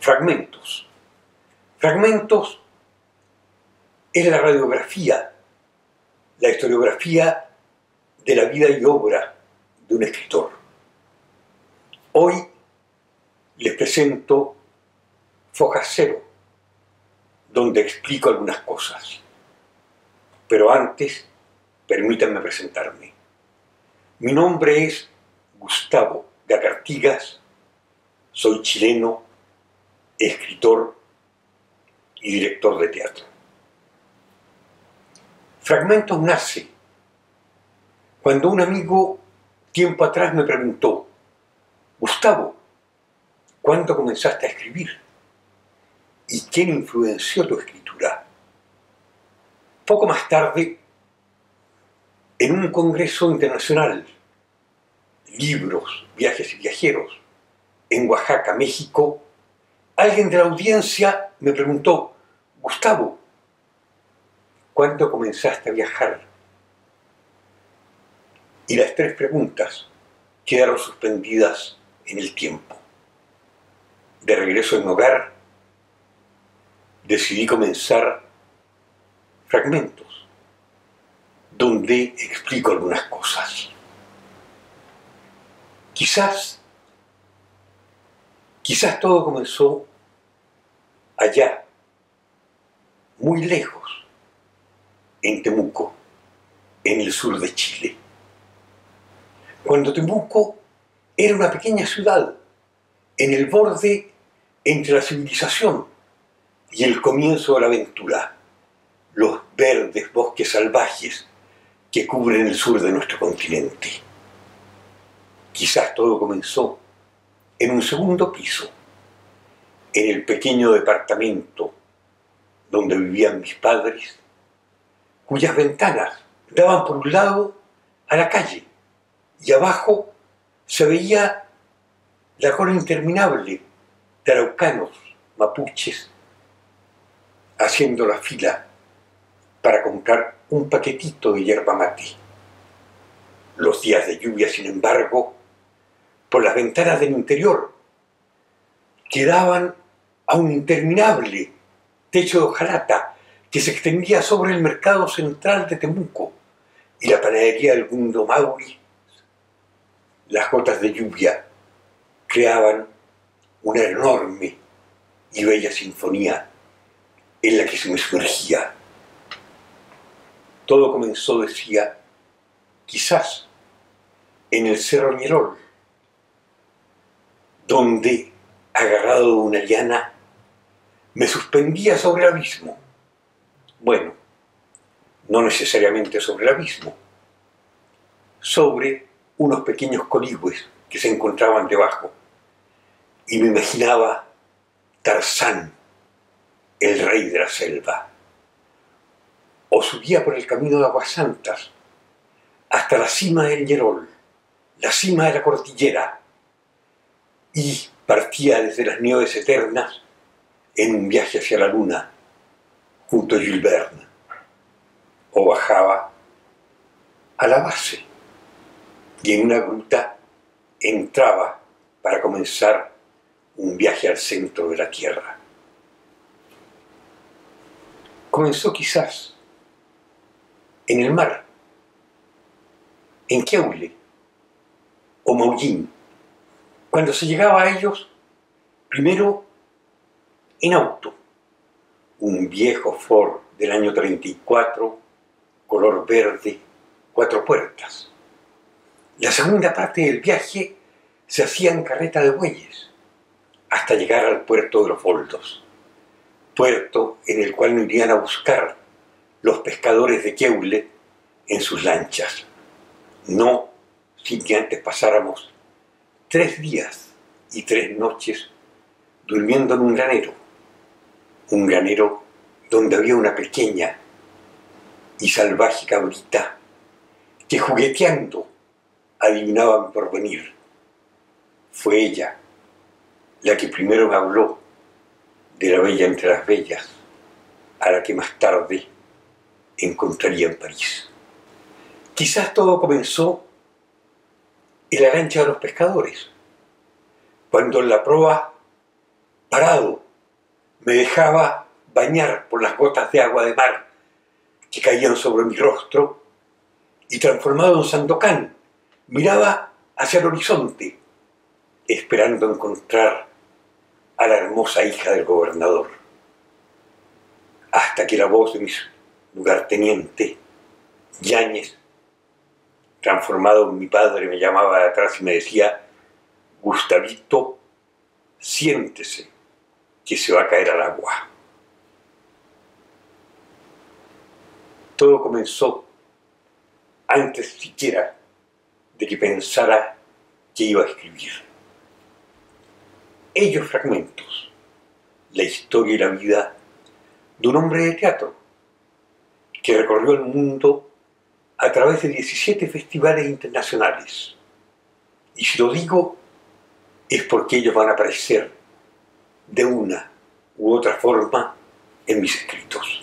Fragmentos. Fragmentos es la radiografía, la historiografía de la vida y obra de un escritor. Hoy les presento Fojas Cero, donde explico algunas cosas. Pero antes, permítanme presentarme. Mi nombre es Gustavo Gacartigas, soy chileno, escritor y director de teatro. Fragmentos nace cuando un amigo tiempo atrás me preguntó: Gustavo, ¿cuándo comenzaste a escribir? ¿Y quién influenció tu escritura? Poco más tarde, en un congreso internacional, Libros, Viajes y Viajeros, en Oaxaca, México, alguien de la audiencia me preguntó: Gustavo, ¿cuándo comenzaste a viajar? Y las tres preguntas quedaron suspendidas en el tiempo. De regreso en mi hogar, decidí comenzar Fragmentos, donde explico algunas cosas. Quizás todo comenzó allá, muy lejos, en Temuco, en el sur de Chile. Cuando Temuco era una pequeña ciudad, en el borde entre la civilización y el comienzo de la aventura, los verdes bosques salvajes que cubren el sur de nuestro continente. Quizás todo comenzó en un segundo piso, en el pequeño departamento donde vivían mis padres, cuyas ventanas daban por un lado a la calle y abajo se veía la cola interminable de araucanos, mapuches, haciendo la fila para comprar un paquetito de yerba mate. Los días de lluvia, sin embargo, por las ventanas del interior, quedaban a un interminable techo de hojalata que se extendía sobre el mercado central de Temuco y la panadería del Mundo Mauri. Las gotas de lluvia creaban una enorme y bella sinfonía en la que se me sumergía. Todo comenzó, decía, quizás en el Cerro Ñerol, donde, agarrado de una liana, me suspendía sobre el abismo. Bueno, no necesariamente sobre el abismo, sobre unos pequeños coligües que se encontraban debajo, y me imaginaba Tarzán, el rey de la selva. O subía por el camino de Aguas Santas hasta la cima del Ñerol, la cima de la cordillera, y partía desde las nieves eternas en un viaje hacia la luna junto a Jules Verne, o bajaba a la base y en una gruta entraba para comenzar un viaje al centro de la Tierra. Comenzó quizás en el mar, en Queule o Maullín, cuando se llegaba a ellos, primero en auto, un viejo Ford del año 34, color verde, 4 puertas. La segunda parte del viaje se hacía en carreta de bueyes, hasta llegar al puerto de los Boldos, puerto en el cual nos irían a buscar los pescadores de Queule en sus lanchas. No sin que antes pasáramos 3 días y 3 noches durmiendo en un granero donde había una pequeña y salvaje cabrita que, jugueteando, adivinaba mi porvenir. Fue ella la que primero me habló de la bella entre las bellas, a la que más tarde encontraría en París. Quizás todo comenzó en la lancha de los pescadores, cuando en la proa parado, me dejaba bañar por las gotas de agua de mar que caían sobre mi rostro y, transformado en Sandokan, miraba hacia el horizonte, esperando encontrar a la hermosa hija del gobernador. Hasta que la voz de mi lugarteniente, Yáñez, transformado en mi padre, me llamaba de atrás y me decía: Gustavito, siéntese, que se va a caer al agua. Todo comenzó antes siquiera de que pensara que iba a escribir. Ellos fragmentos, la historia y la vida de un hombre de teatro que recorrió el mundo a través de 17 festivales internacionales. Y si lo digo, es porque ellos van a aparecer de una u otra forma en mis escritos.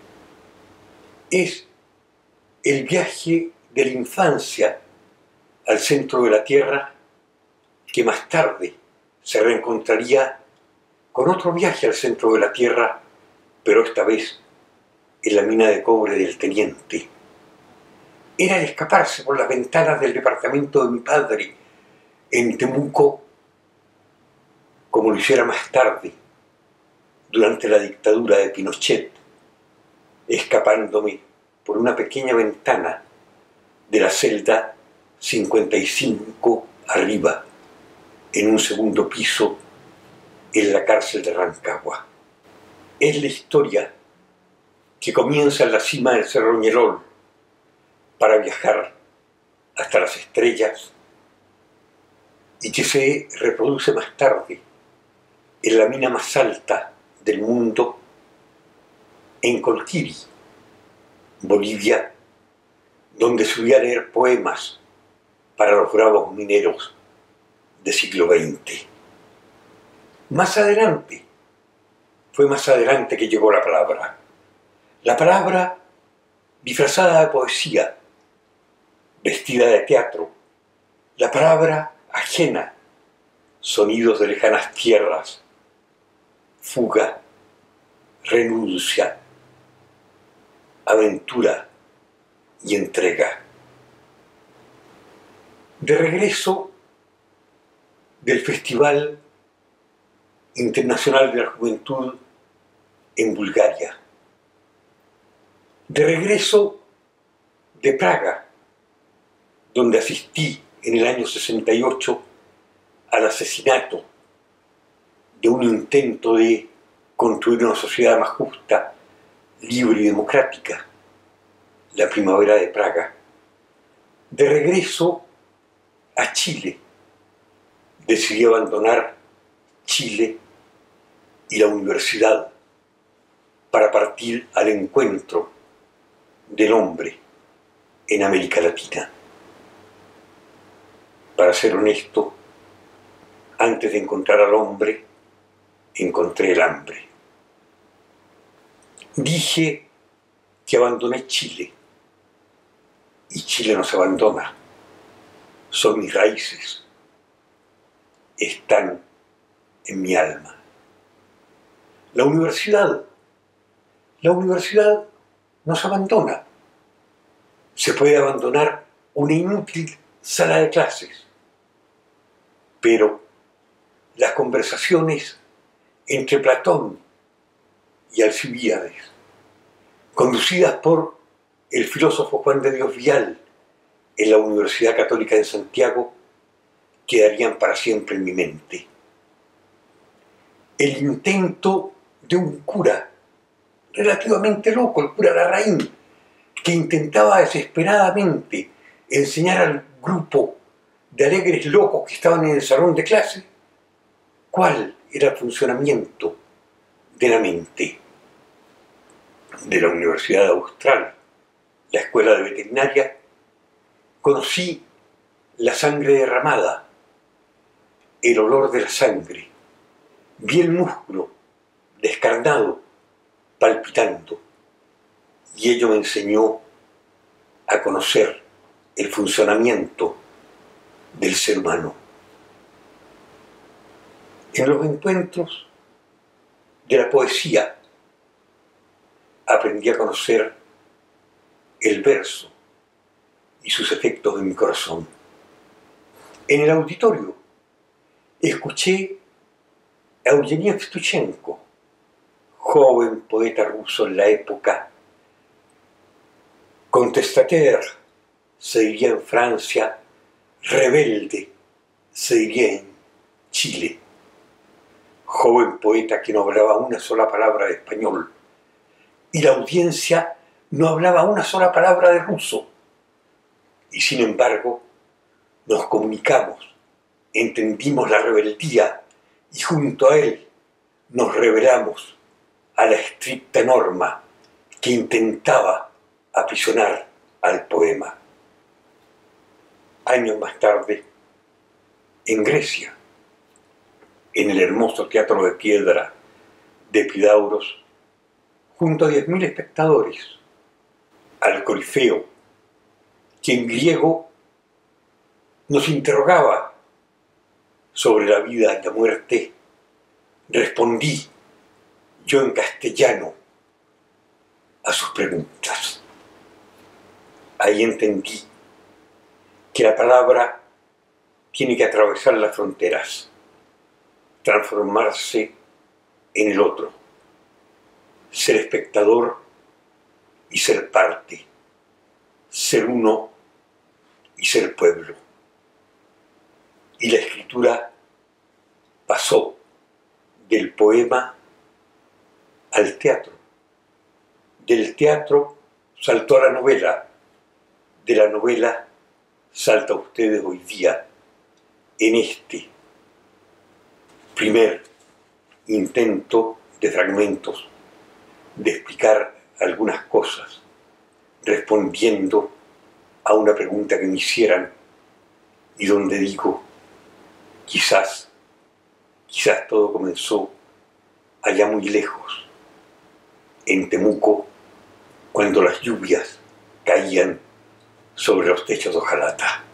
Es el viaje de la infancia al centro de la Tierra, que más tarde se reencontraría con otro viaje al centro de la Tierra, pero esta vez en la mina de cobre del teniente. Era el escaparse por las ventanas del departamento de mi padre en Temuco, como lo hiciera más tarde, durante la dictadura de Pinochet, escapándome por una pequeña ventana de la celda 55 arriba, en un segundo piso, en la cárcel de Rancagua. Es la historia que comienza en la cima del Cerro Ñelol para viajar hasta las estrellas y que se reproduce más tarde en la mina más alta del mundo, en Colquiri, Bolivia, donde subí a leer poemas para los bravos mineros del siglo XX. Fue más adelante que llegó la palabra disfrazada de poesía, vestida de teatro, la palabra ajena, sonidos de lejanas tierras, fuga, renuncia, aventura y entrega. De regreso del Festival Internacional de la Juventud en Bulgaria, de regreso de Praga, donde asistí en el año 68 al asesinato de un intento de construir una sociedad más justa, libre y democrática, la Primavera de Praga. De regreso a Chile, decidí abandonar Chile y la universidad para partir al encuentro del hombre en América Latina. Para ser honesto, antes de encontrar al hombre, encontré el hambre. Dije que abandoné Chile, y Chile no se abandona. Son mis raíces, están en mi alma. La universidad no se abandona. Se puede abandonar una inútil sala de clases, pero las conversaciones entre Platón y Alcibíades, conducidas por el filósofo Juan de Dios Vial en la Universidad Católica de Santiago, quedarían para siempre en mi mente. El intento de un cura relativamente loco, el cura Larraín, que intentaba desesperadamente enseñar al grupo de alegres locos que estaban en el salón de clase cuál era el funcionamiento de la mente. De la Universidad Austral, la escuela de veterinaria, conocí la sangre derramada, el olor de la sangre, vi el músculo descarnado, palpitando, y ello me enseñó a conocer el funcionamiento del ser humano. En los encuentros de la poesía, aprendí a conocer el verso y sus efectos en mi corazón. En el auditorio escuché a Eugenie Evtushenko, joven poeta ruso en la época. Contestataire se diría en Francia, rebelde se diría en Chile. Joven poeta que no hablaba una sola palabra de español, y la audiencia no hablaba una sola palabra de ruso. Y sin embargo, nos comunicamos, entendimos la rebeldía y junto a él nos rebelamos a la estricta norma que intentaba aprisionar al poema. Años más tarde, en Grecia, en el hermoso teatro de piedra de Epidauros, junto a 10.000 espectadores, al Corifeo, que en griego nos interrogaba sobre la vida y la muerte, respondí yo en castellano a sus preguntas. Ahí entendí que la palabra tiene que atravesar las fronteras, transformarse en el otro, ser espectador y ser parte, ser uno y ser pueblo. Y la escritura pasó del poema al teatro. Del teatro saltó a la novela. De la novela salta a ustedes hoy día en este primer intento de fragmentos de explicar algunas cosas, respondiendo a una pregunta que me hicieran y donde digo, quizás todo comenzó allá muy lejos, en Temuco, cuando las lluvias caían sobre los techos de hojalata.